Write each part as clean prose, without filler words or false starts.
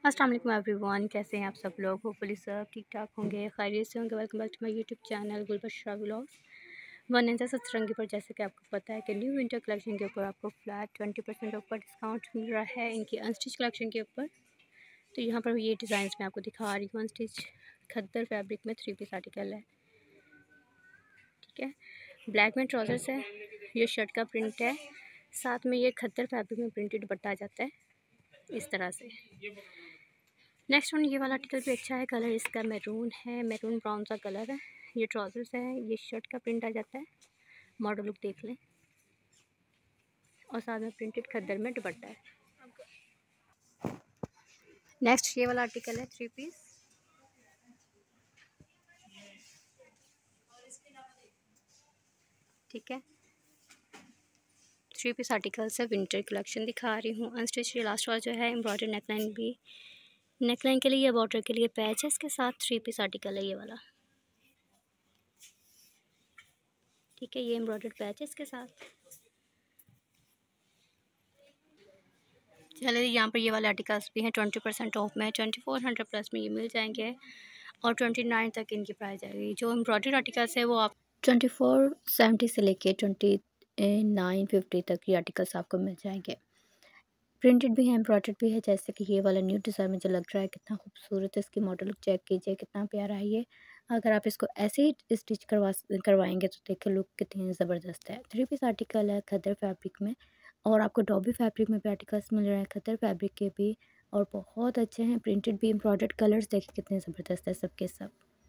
अस्सलाम वालेकुम एवरीवन, कैसे हैं आप सब लोग। होपफुली सब ठीक ठाक होंगे, खैरियत से होंगे। Welcome back to my YouTube channel Gulbushra vlogs. वनंजा सतरंगी पर जैसे कि आपको पता है कि न्यू विंटर कलेक्शन के ऊपर आपको फ्लैट 20% ऑफ का डिस्काउंट मिल रहा है इनकी अनस्टिच कलेक्शन के ऊपर। तो यहाँ पर ये डिज़ाइंस मैं आपको दिखा रही हूँ। अनस्टिच खद्दर फैब्रिक में 3 पीस आर्टिकल है, ठीक है। ब्लैक में ट्राउज़र्स है, ये शर्ट का प्रिंट है, साथ में ये खद्दर फैब्रिक में प्रिंटेड दुपट्टा आ जाता है इस तरह से। नेक्स्ट वन, ये वाला आर्टिकल भी अच्छा है। कलर इसका मैरून है, मैरून ब्राउन सा कलर है। ये ट्राउजर्स है, ये शर्ट का प्रिंट आ जाता है। मॉडल लुक देख लें, और साथ में प्रिंटेड खद्दर में दुपट्टा है। नेक्स्ट ये वाला आर्टिकल है 3 पीस, ठीक है। 3 पीस आर्टिकल से विंटर कलेक्शन दिखा रही हूँ। अनस्टिच ये लास्ट वाला जो है एम्ब्रॉयडरी नेकलाइन भी, नेकलाइन के लिए या बॉर्डर के लिए पैच है, इसके साथ 3 पीस आर्टिकल है ये वाला, ठीक है। ये एम्ब्रॉयडर्ड पैच है इसके साथ। चलिए, यहाँ पर ये वाले आर्टिकल्स भी हैं 20% ऑफ में, 2400 प्लस में ये मिल जाएंगे, और 29 तक इनकी प्राइस आएगी। जो एम्ब्रॉयडरी आर्टिकल्स है वो आप 2470 से लेके 2950 तक ये आर्टिकल्स आपको मिल जाएंगे। प्रिंटेड भी है, एम्ब्रॉयडर्ड भी है। जैसे कि ये वाला न्यू डिज़ाइन मुझे लग रहा है, कितना खूबसूरत है। इसकी मॉडल लुक चेक कीजिए, कितना प्यारा है ये। अगर आप इसको ऐसे ही स्टिच करवाएंगे तो देखिए लुक कितनी ज़बरदस्त है। 3 पीस आर्टिकल है खद्दर फैब्रिक में, और आपको डॉबी फैब्रिक में भी आर्टिकल्स मिल रहे हैं, खद्दर फैब्रिक के भी, और बहुत अच्छे हैं। प्रिंटेड भी, एम्ब्रॉयडर्ड कलर्स देखिए कितने ज़बरदस्त है सबके सब।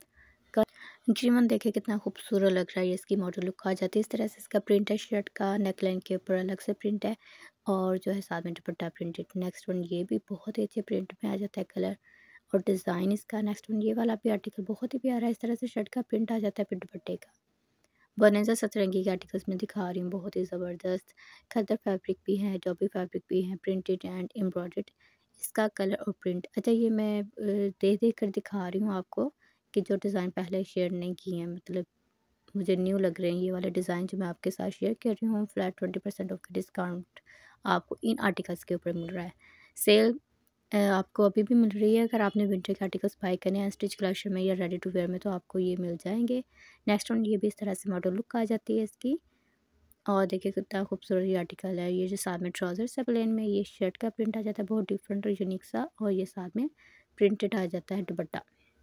जीवन देखिए कितना खूबसूरत लग रहा है। ये इसकी मॉडल लुक आ जाती है इस तरह से। इसका प्रिंट है शर्ट का, नेकलाइन के ऊपर अलग से प्रिंट है, और जो है साथ में दुपट्टा प्रिंटेड। नेक्स्ट वन, ये भी बहुत ही अच्छे प्रिंट में आ जाता है कलर और डिज़ाइन इसका। नेक्स्ट वन, ये वाला भी आर्टिकल बहुत ही प्यारा है। इस तरह से शर्ट का प्रिंट आ जाता है, फिर दुपट्टे का। वनेजा सतरंगी के आर्टिकल्स में दिखा रही हूँ, बहुत ही ज़बरदस्त। खद्दर फैब्रिक भी है, जॉबी फैब्रिक भी है, प्रिंटेड एंड एम्ब्रॉयडर्ड। इसका कलर और प्रिंट अच्छा, ये मैं देख कर दिखा रही हूँ आपको कि जो डिज़ाइन पहले शेयर नहीं किए हैं, मतलब मुझे न्यू लग रहे हैं ये वाले डिज़ाइन जो मैं आपके साथ शेयर कर रही हूँ। फ्लैट 20% ऑफ का डिस्काउंट आपको इन आर्टिकल्स के ऊपर मिल रहा है। सेल आपको अभी भी मिल रही है। अगर आपने विंटर के आर्टिकल्स बाय करने हैं स्टिच कलेक्शन में या रेडी टू वेयर में, तो आपको ये मिल जाएंगे। नेक्स्ट वन, ये भी इस तरह से मॉडल लुक आ जाती है इसकी, और देखिए कितना खूबसूरत ये आर्टिकल है। ये जो साथ में ट्राउजर्स है प्लेन में, ये शर्ट का प्रिंट आ जाता है बहुत डिफरेंट और यूनिक सा, और ये साथ में प्रिंटेड आ जाता है दुपट्टा।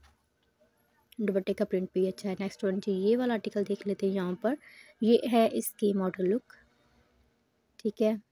दुपट्टे का प्रिंट भी अच्छा है। नेक्स्ट वन जी, ये वाला आर्टिकल देख लेते हैं। यहाँ पर ये है इसकी मॉडल लुक, ठीक है,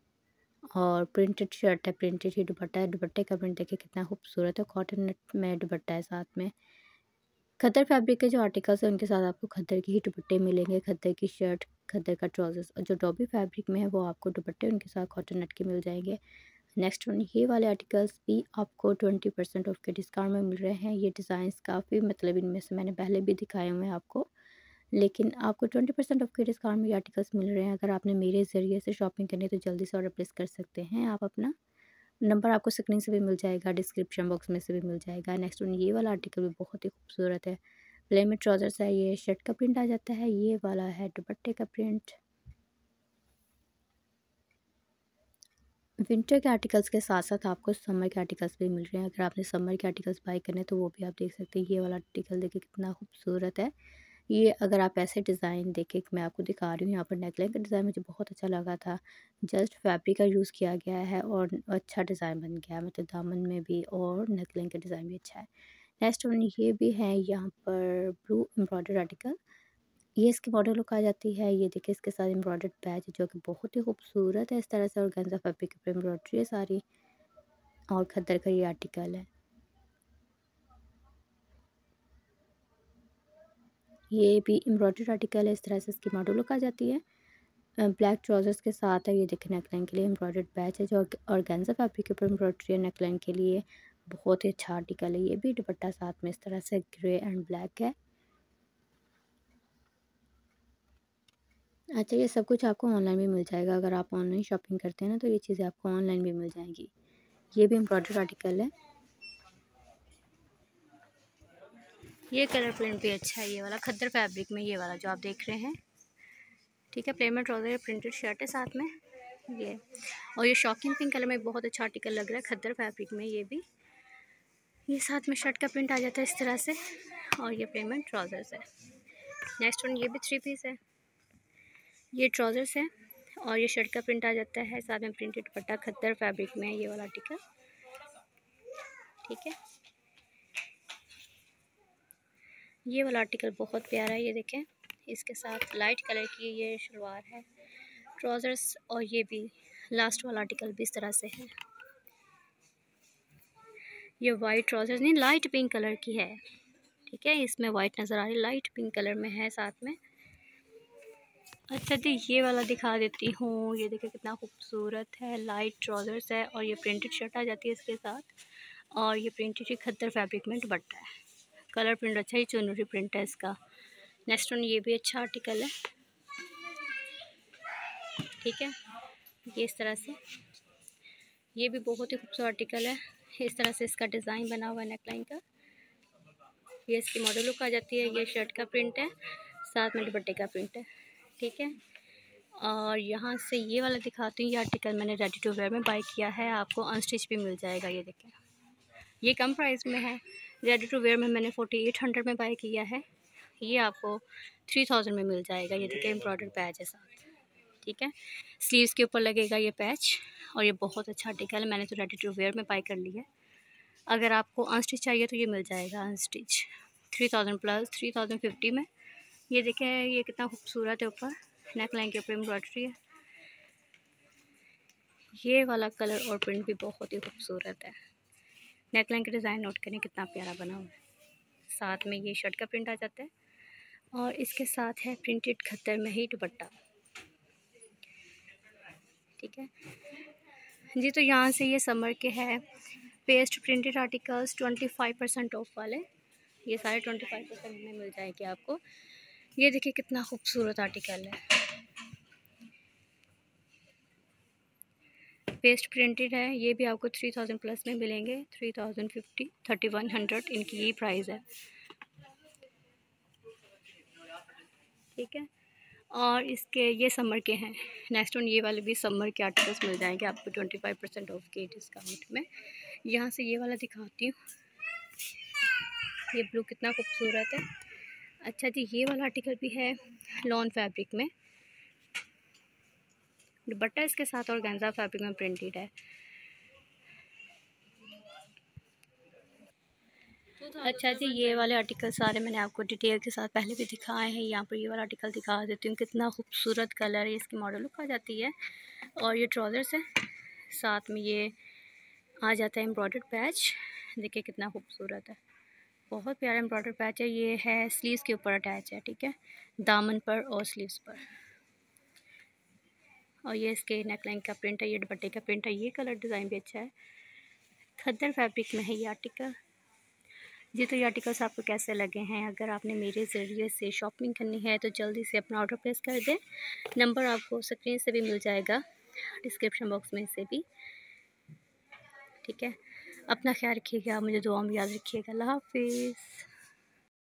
और प्रिंटेड शर्ट है, प्रिंटेड ही दुपट्टा है। दुपट्टे का प्रिंट देखिए कितना खूबसूरत है, कॉटन नेट में दुपट्टा है साथ में। खद्दर फैब्रिक के जो आर्टिकल्स हैं उनके साथ आपको खद्दर के ही दुपट्टे मिलेंगे, खद्दर की शर्ट, खद्दर का ट्राउजर्स, और जो डॉबी फैब्रिक में है वो आपको दुपट्टे उनके साथ कॉटन नेट के मिल जाएंगे। नेक्स्ट वन, ये वाले आर्टिकल्स भी आपको 20% ऑफ के डिस्काउंट में मिल रहे हैं। ये डिज़ाइंस काफ़ी, मतलब इनमें से मैंने पहले भी दिखाए हुए हैं आपको, लेकिन आपको 20% ऑफ के डिस्काउंट में ये आर्टिकल्स मिल रहे हैं। अगर आपने मेरे ज़रिए से शॉपिंग करनी है तो जल्दी से ऑर्डर प्लेस कर सकते हैं आप। अपना नंबर आपको स्क्रीन से भी मिल जाएगा, डिस्क्रिप्शन बॉक्स में से भी मिल जाएगा। नेक्स्ट वन, ये वाला आर्टिकल भी बहुत ही खूबसूरत है। प्लेन में ट्राउजर्स है, ये शर्ट का प्रिंट आ जाता है, ये वाला है दुपट्टे का प्रिंट। विंटर के आर्टिकल्स के साथ साथ आपको समर के आर्टिकल्स भी मिल रहे हैं। अगर आपने समर के आर्टिकल्स बाय करने हैं तो वो भी आप देख सकते हैं। ये वाला आर्टिकल देखिए कितना खूबसूरत है। ये अगर आप ऐसे डिज़ाइन देखें, मैं आपको दिखा रही हूँ, यहाँ पर नेकलाइन का डिज़ाइन मुझे बहुत अच्छा लगा था। जस्ट फैब्रिक का यूज़ किया गया है और अच्छा डिज़ाइन बन गया है, मतलब दामन में भी, और नेकलाइन का डिज़ाइन भी अच्छा है। नेक्स्ट वन, ये भी है यहाँ पर ब्लू एम्ब्रॉयडर्ड आर्टिकल। ये इसकी मॉडल लुक आ जाती है। ये देखिए इसके साथ एम्ब्रॉयडर्ड पैच जो कि बहुत ही खूबसूरत है इस तरह से, और गेंजा फैब्रिक पे एम्ब्रॉयडरी है सारी, और खद्दर का ये आर्टिकल है। ये भी एम्ब्रॉयडर्ड आर्टिकल है, इस तरह से इसकी मॉडल लुक आ जाती है। ब्लैक ट्राउजर्स के साथ है। ये देखिए नेकलाइन के लिए एम्ब्रॉयडर्ड पैच है, जो ऑर्गेन्जा फैब्रिक के ऊपर एम्ब्रॉयडरी है नेकलाइन के लिए। बहुत ही अच्छा आर्टिकल है। ये भी दुपट्टा साथ में इस तरह से ग्रे एंड ब्लैक है। अच्छा, ये सब कुछ आपको ऑनलाइन भी मिल जाएगा। अगर आप ऑनलाइन शॉपिंग करते हैं ना तो ये चीज़ें आपको ऑनलाइन भी मिल जाएंगी। ये भी एम्ब्रॉयडर्ड आर्टिकल है। ये कलर प्रिंट भी अच्छा है, ये वाला खद्दर फैब्रिक में, ये वाला जो आप देख रहे हैं, ठीक है। प्लेन में ट्राउजर, प्रिंटेड शर्ट है साथ में ये, और ये शॉकिंग पिंक कलर में बहुत अच्छा आर्टिकल लग रहा है खद्दर फैब्रिक में। ये भी ये साथ में शर्ट का प्रिंट आ जाता है इस तरह से, और ये पेमेंट ट्राउज़र्स है। नेक्स्ट वन, ये भी 3 पीस है। ये ट्राउज़र्स है और ये शर्ट का प्रिंट आ जाता है, साथ में प्रिंटेड दुपट्टा खद्दर फैब्रिक में है ये वाला आर्टिकल। ठीक है, ये वाला आर्टिकल बहुत प्यारा है। ये देखें, इसके साथ लाइट कलर की ये शलवार है, ट्राउज़र्स, और ये भी लास्ट वाला आर्टिकल भी इस तरह से है। ये वाइट ट्राउज़र्स नहीं, लाइट पिंक कलर की है। ठीक है, इसमें वाइट नज़र आ रही है, लाइट पिंक कलर में है साथ में। अच्छा जी, ये वाला दिखा देती हूँ। ये देखिए कितना खूबसूरत है, लाइट ट्राउज़र्स है और ये प्रिंटेड शर्ट आ जाती है इसके साथ, और ये प्रिंटेड खद्दर फैब्रिक में दुपट्टा है। कलर प्रिंट अच्छा ही, चुनरी प्रिंट है इसका। नेक्स्ट वन, ये भी अच्छा आर्टिकल है। ठीक है, ये इस तरह से, ये भी बहुत ही खूबसूरत आर्टिकल है। इस तरह से इसका डिज़ाइन बना हुआ है नेकलाइन का। ये इसकी मॉडल लुक आ जाती है। ये शर्ट का प्रिंट है, साथ में दुपट्टे का प्रिंट है। ठीक है, और यहाँ से ये वाला दिखाती हूँ। ये आर्टिकल मैंने रेडी टू वेयर में बाय किया है, आपको अनस्टिच भी मिल जाएगा। ये देखें, ये कम प्राइस में है। रेडी टू वेयर में मैंने 4800 में बाय किया है, ये आपको 3000 में मिल जाएगा। ये देखिए, एम्ब्रॉयडर्ड पैच है साथ। ठीक है, स्लीव्स के ऊपर लगेगा ये पैच, और ये बहुत अच्छा आर्टिकल है। मैंने तो रेडी टू वेयर में बाय कर लिया है। अगर आपको अनस्टिच चाहिए तो ये मिल जाएगा अनस्टिच 3000 प्लस 3050 में। ये देखें, ये कितना खूबसूरत है, ऊपर नेक लाइन के ऊपर एम्ब्रॉयडरी है। ये वाला कलर और प्रिंट भी बहुत ही खूबसूरत है। नेक लाइन का डिज़ाइन नोट करें कितना प्यारा बना हुआ है। साथ में ये शर्ट का प्रिंट आ जाता है, और इसके साथ है प्रिंटेड खद्दर में ही दुपट्टा। ठीक है जी, तो यहाँ से ये समर के है पेस्ट प्रिंटेड आर्टिकल्स 25% ऑफ वाले। ये सारे 25% में मिल जाएंगे आपको। ये देखिए कितना खूबसूरत आर्टिकल है, पेस्ट प्रिंटेड है। ये भी आपको 3000 प्लस में मिलेंगे, 3050 3100 इनकी ये प्राइस है। ठीक है, और इसके ये समर के हैं। नेक्स्ट वन, ये वाले भी समर के आर्टिकल्स मिल जाएंगे आपको 25% ऑफ के डिस्काउंट में। यहाँ से ये वाला दिखाती हूँ। ये ब्लू कितना खूबसूरत है। अच्छा जी, ये वाला आर्टिकल भी है लॉन फैब्रिक में, दुपट्टा इसके साथ और गेंजा फैब्रिक में प्रिंटेड है। अच्छा जी, ये वाले आर्टिकल सारे मैंने आपको डिटेल के साथ पहले भी दिखाए हैं। यहाँ पर ये वाला आर्टिकल दिखा देती हूँ, कितना खूबसूरत कलर है, इसकी मॉडल लुक आ जाती है। और ये ट्राउज़र्स है, साथ में ये आ जाता है एम्ब्रॉयडर्ड पैच। देखिए कितना खूबसूरत है, बहुत प्यारा एम्ब्रॉयडर्ड पैच है। ये है स्लीव्स के ऊपर अटैच है। ठीक है, दामन पर और स्लीव्स पर। और ये इसके नेकलाइन का प्रिंट है, ये दुपट्टे का प्रिंट है। ये कलर डिज़ाइन भी अच्छा है, खद्दर फैब्रिक में है ये आर्टिकल। जी, तो ये आर्टिकल्स आपको कैसे लगे हैं? अगर आपने मेरे ज़रिए से शॉपिंग करनी है तो जल्दी से अपना ऑर्डर प्लेस कर दें। नंबर आपको स्क्रीन से भी मिल जाएगा, डिस्क्रिप्शन बॉक्स में से भी। ठीक है, अपना ख्याल रखिएगा, मुझे दुआ में याद रखिएगा। अल्लाह हाफिज़।